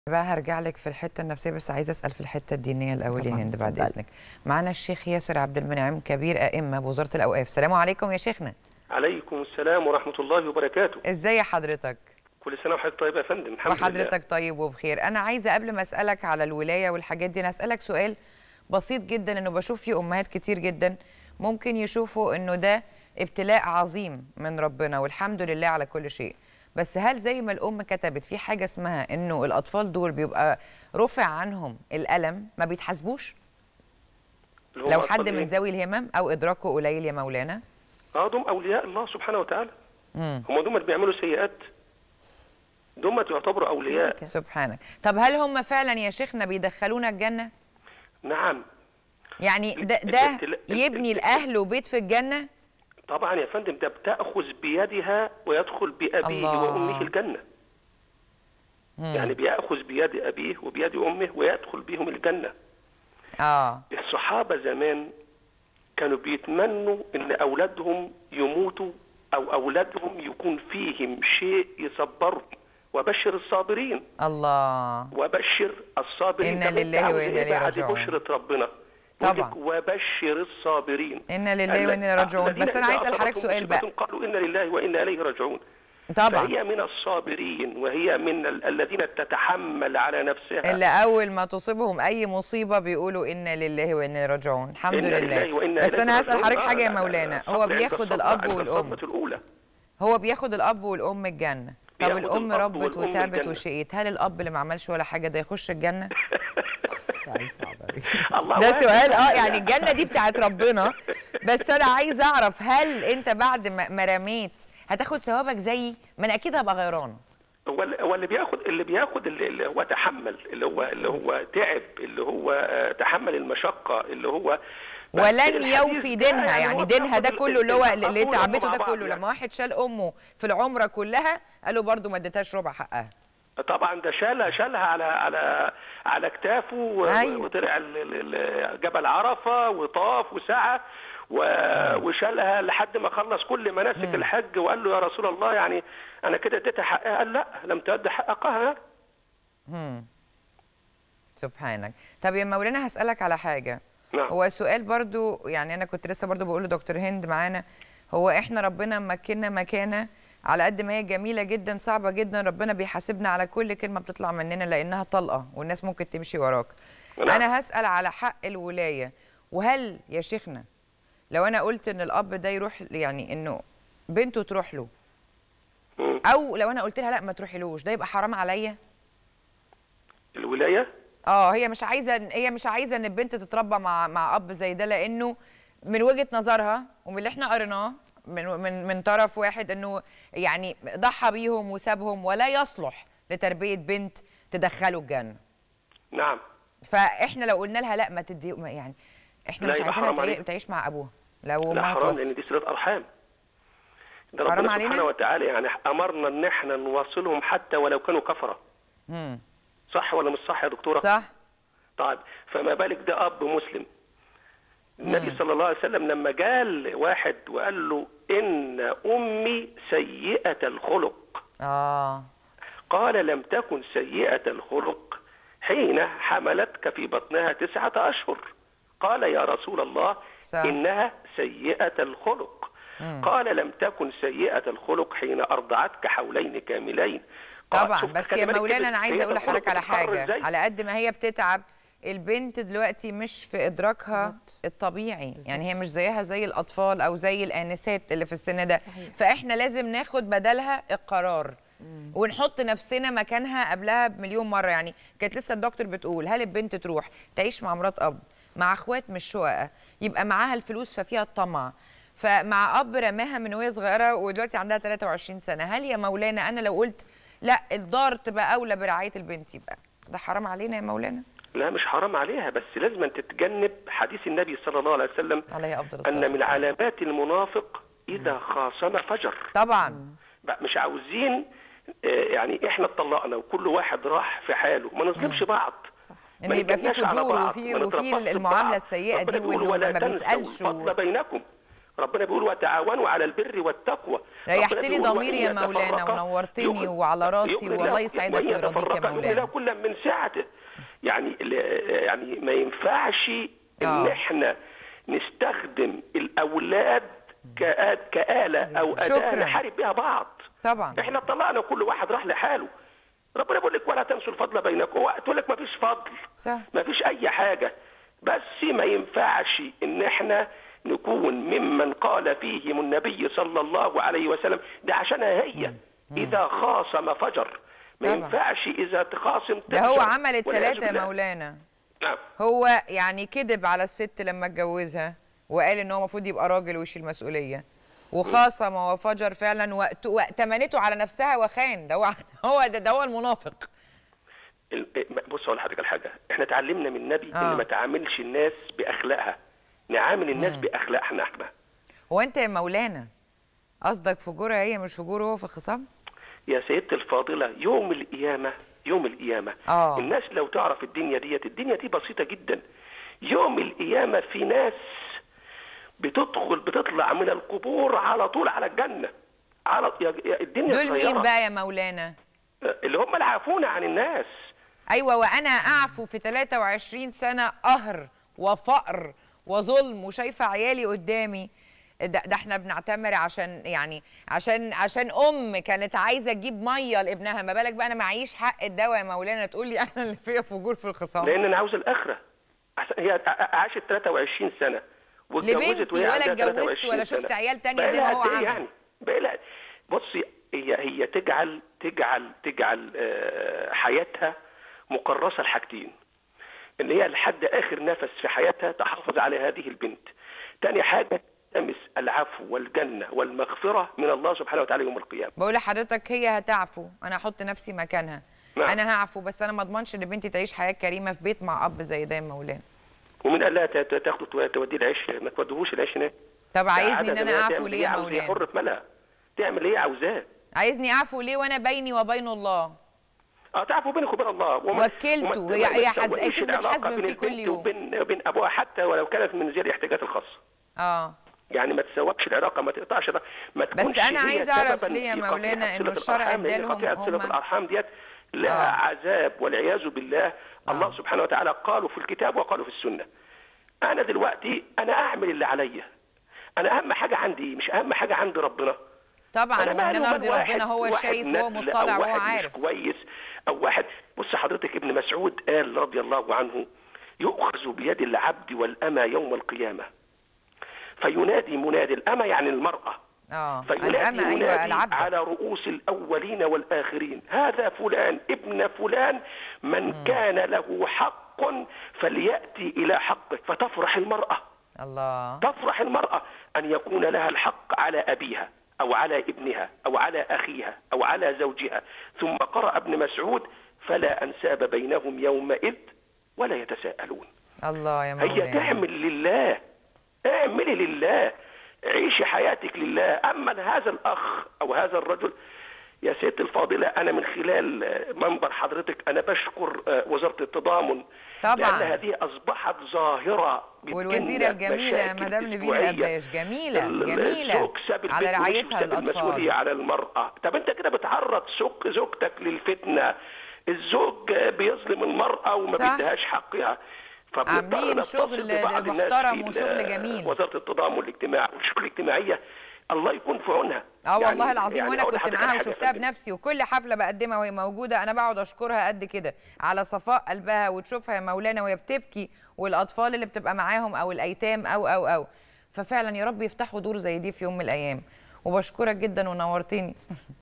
بقى هرجع لك في الحته النفسيه، بس عايزه اسال في الحته الدينيه الاول يا هند بعد اذنك. معانا الشيخ ياسر عبد المنعم كبير ائمه بوزاره الاوقاف. السلام عليكم يا شيخنا. عليكم السلام ورحمه الله وبركاته. ازاي حضرتك؟ كل سنه وحضرتك طيب يا فندم. الحمد لله وحضرتك طيب وبخير. انا عايزه قبل ما اسالك على الولايه والحاجات دي، انا اسالك سؤال بسيط جدا، انه بشوف في امهات كتير جدا ممكن يشوفوا انه ده ابتلاء عظيم من ربنا والحمد لله على كل شيء، بس هل زي ما الام كتبت في حاجه اسمها انه الاطفال دول بيبقى رفع عنهم الالم، ما بيتحاسبوش لو حد من ذوي الهمم او ادراكه قليل يا مولانا؟ دول اولياء الله سبحانه وتعالى. هم دول اللي بيعملوا سيئات، دول يعتبروا اولياء. سبحانك. طب هل هم فعلا يا شيخنا بيدخلونا الجنه؟ نعم. يعني ده يبني الاهل وبيت في الجنه؟ طبعا يا فندم، ده بتاخذ بيدها ويدخل بابيه وامه الجنه. يعني بياخذ بيد ابيه وبيد امه ويدخل بهم الجنه. الصحابه زمان كانوا بيتمنوا ان اولادهم يموتوا او اولادهم يكون فيهم شيء يصبرهم. وبشر الصابرين. الله. وبشر الصابرين. إنا لله وإنا إليه راجعون. بعد بشرة ربنا طبعا. وبشر الصابرين. إنا لله وإنا إليه راجعون. بس أنا عايز أسأل حضرتك سؤال بقى. قالوا إنا لله وإنا إليه راجعون. طبعا. فهي من الصابرين، وهي من الذين تتحمل على نفسها. اللي أول ما تصيبهم أي مصيبة بيقولوا إنا لله وإنا إليه راجعون. الحمد لله. بس أنا هسأل حضرتك حاجة يا مولانا، هو بياخد الأب والأم. هو بياخد الأب والأم الجنة. طب الأم ربت وتعبت وشقيت، هل الأب اللي ما عملش ولا حاجة ده يخش الجنة؟ ده سؤال. يعني الجنة دي بتاعت ربنا، بس أنا عايز أعرف هل أنت بعد ما رميت هتاخد ثوابك زيي؟ ما أنا أكيد هبقى غيران. هو اللي بياخد اللي هو تحمل، اللي هو تعب، اللي هو تحمل المشقة، اللي هو ولن يوفي دينها. يعني دينها ده كله اللي هو اللي تعبته ده كله، لما واحد شال امه في العمره كلها قالوا برضو ما اديتهاش ربع حقها. طبعا ده شالها على كتافه. أيوة. وطلع جبل عرفه وطاف وسعى وشالها لحد ما خلص كل مناسك الحج، وقال له يا رسول الله يعني انا كده اديتها حقها. قال لا، لم تؤد حقها. سبحانك. طب يا مولانا هسألك على حاجه. نعم. هو سؤال برضو، يعني انا كنت لسه برضو بقول لدكتور هند معانا، هو احنا ربنا مكننا مكانه على قد ما هي جميله جدا صعبه جدا، ربنا بيحاسبنا على كل كلمه بتطلع مننا لانها طلقه والناس ممكن تمشي وراك. نعم. انا هسأل على حق الولايه، وهل يا شيخنا لو انا قلت ان الاب ده يروح، يعني انه بنته تروح له، او لو انا قلت لها لا ما تروحيلوش، ده يبقى حرام عليا؟ الولايه هي مش عايزه ان البنت تتربى مع اب زي ده، لانه من وجهه نظرها ومن اللي احنا قريناه من طرف واحد انه يعني ضحى بيهم وسابهم ولا يصلح لتربيه بنت تدخله الجنه. نعم. فاحنا لو قلنا لها لا ما تدي، يعني احنا مش عايزينها تعيش مع ابوها لو لا حرام، لان دي صله ارحام. ده ربنا سبحانه وتعالى يعني امرنا ان احنا نواصلهم حتى ولو كانوا كفره. صح ولا مش صح يا دكتوره؟ صح. طيب فما بالك ده اب مسلم. النبي صلى الله عليه وسلم لما قال واحد وقال له ان امي سيئه الخلق، قال لم تكن سيئه الخلق حين حملتك في بطنها 9 أشهر. قال يا رسول الله صح. انها سيئه الخلق. قال لم تكن سيئه الخلق حين ارضعتك حولين كاملين. طبعا. بس يا مولانا انا عايزه اقول لحضرتك على حاجه، على قد ما هي بتتعب البنت دلوقتي مش في ادراكها الطبيعي، يعني هي مش زيها زي الاطفال او زي الانسات اللي في السن ده. فاحنا لازم ناخد بدلها القرار ونحط نفسنا مكانها قبلها بمليون مره. يعني كانت لسه الدكتور بتقول هل البنت تروح تعيش مع مرات اب، مع اخوات مش شققه، يبقى معاها الفلوس ففيها الطمع، فمع اب رماها من وهي صغيره ودلوقتي عندها 23 سنه، هل يا مولانا انا لو قلت لا الدار تبقى اولى برعايه البنت يبقى ده حرام علينا يا مولانا؟ لا مش حرام عليها، بس لازم تتجنب حديث النبي صلى الله عليه وسلم عليه افضل الصلاه ان من علامات المنافق اذا خاصم فجر. طبعا. مش عاوزين يعني احنا اتطلقنا وكل واحد راح في حاله، ما نظلمش بعض. ان يبقى في فجور وفي المعامله السيئه دي، وانه ما بيسالش الفضل بينكم ربنا بيقول وتعاونوا على البر والتقوى. ريحت لي ضميري يا مولانا ونورتني وعلى راسي، والله يسعدك ويرضيك يا مولانا. كل من سعته. يعني ما ينفعش ان احنا نستخدم الاولاد كآلة او أداة نحارب بها بعض. طبعا احنا طلعنا كل واحد راح لحاله. ربنا بيقول لك ولا تنسوا الفضل بينكم، تقول لك ما فيش فضل، صح، ما فيش اي حاجه. بس ما ينفعش ان احنا نكون ممن قال فيهم النبي صلى الله عليه وسلم ده عشانها هي اذا خاصم فجر. ما ينفعش اذا تخاصم ده هو عمل الثلاثه يا مولانا. نعم. هو يعني كذب على الست لما اتجوزها وقال ان هو المفروض يبقى راجل ويشيل مسؤوليه، وخاصم وفجر فعلا واتمنته على نفسها وخان. ده هو المنافق. بص اقول لحضرتك الحاجه، احنا اتعلمنا من النبي ان ما تعاملش الناس باخلاقها، نعامل الناس باخلاقنا احنا. هو انت يا مولانا قصدك فجورها هي مش فجوره هو في الخصام؟ يا سيدتي الفاضله يوم القيامه الناس لو تعرف الدنيا دي بسيطه جدا. يوم القيامه في ناس بتطلع من القبور على طول على الجنه. الدنيا دول مين بقى يا مولانا؟ اللي هم اللي عافونا عن الناس. ايوه، وانا اعفو في 23 سنه قهر وفقر وظلم وشايفه عيالي قدامي. ده احنا بنعتمر عشان كانت عايزه تجيب ميه لابنها، ما بالك بقى انا معيش حق الدواء يا مولانا تقول لي انا اللي فيا فجور في الخصام؟ لان انا عاوز الاخره. هي عاشت 23 سنه واتجوزت ولا اتجوزت ولا شفت عيال تانية زي ما هو عمل. يعني بصي هي تجعل حياتها مكرسه لحاجتين، ان هي لحد اخر نفس في حياتها تحافظ على هذه البنت. تاني حاجه تلتمس العفو والجنه والمغفره من الله سبحانه وتعالى يوم القيامه. بقول لحضرتك هي هتعفو، انا هحط نفسي مكانها. نعم. انا هعفو، بس انا ما اضمنش ان بنتي تعيش حياه كريمه في بيت مع اب زي ده يا مولانا. ومن قال لها تاخده توديه العيش؟ ما توديهوش العيش هناك. طب عايزني ان انا اعفو ليه يا مولانا؟ هي حره في مالها، تعمل ايه عاوزاه. عايزني اعفو ليه وانا بيني وبين الله؟ تعفو بينك وبين الله. وكلته هي اكيد بتحاسبن فيه كل يوم. وبين ابوها حتى ولو كانت من ذي الاحتياجات الخاصه. يعني ما تسوقش العلاقه، ما تقطعش ما بس انا عايز اعرف ليه يا مولانا انه الشرع ادالهم هم صله الارحام ديت لها عذاب والعياذ بالله. الله سبحانه وتعالى قالوا في الكتاب وقالوا في السنه. انا دلوقتي انا اعمل اللي عليا. انا اهم حاجه عندي مش اهم حاجه عند ربنا. طبعا وان انا ارضي ربنا، هو شايف وهو مطلع وهو عارف. كويس او واحد. بص حضرتك ابن مسعود قال رضي الله عنه يؤخذ بيد العبد والأمة يوم القيامة فينادي منادي. الأمة يعني المرأة. فينادي منادي العبد على رؤوس الأولين والآخرين هذا فلان ابن فلان من كان له حق فليأتي إلى حقه. فتفرح المرأة. الله. تفرح المرأة أن يكون لها الحق على أبيها أو على ابنها أو على أخيها أو على زوجها. ثم قرأ ابن مسعود فلا أنساب بينهم يومئذ ولا يتساءلون. الله يا مولانا. هي تعمل لله، اعملي لله، عيشي حياتك لله. أما هذا الأخ أو هذا الرجل يا سيدتي الفاضلة، أنا من خلال منبر حضرتك أنا بشكر وزارة التضامن طبعا، لأن هذه أصبحت ظاهرة. والوزيرة الجميلة مدام نيفين القباش جميلة على رعايتها للأطفال. المسؤولية على المرأة. طب أنت كده بتعرض زوجتك للفتنة. الزوج بيظلم المرأة وما بيديهاش حقها. عاملين شغل محترم وشغل جميل. وزارة التضامن الاجتماعي والشؤون الاجتماعية الله يكون في عونها. والله العظيم. وانا كنت معاها وشفتها بنفسي، وكل حفله بقدمها وهي موجوده انا بقعد اشكرها قد كده على صفاء قلبها. وتشوفها يا مولانا وهي بتبكي، والاطفال اللي بتبقى معاهم او الايتام او ففعلا يا رب يفتحوا دور زي دي في يوم من الايام. وبشكرك جدا ونورتني.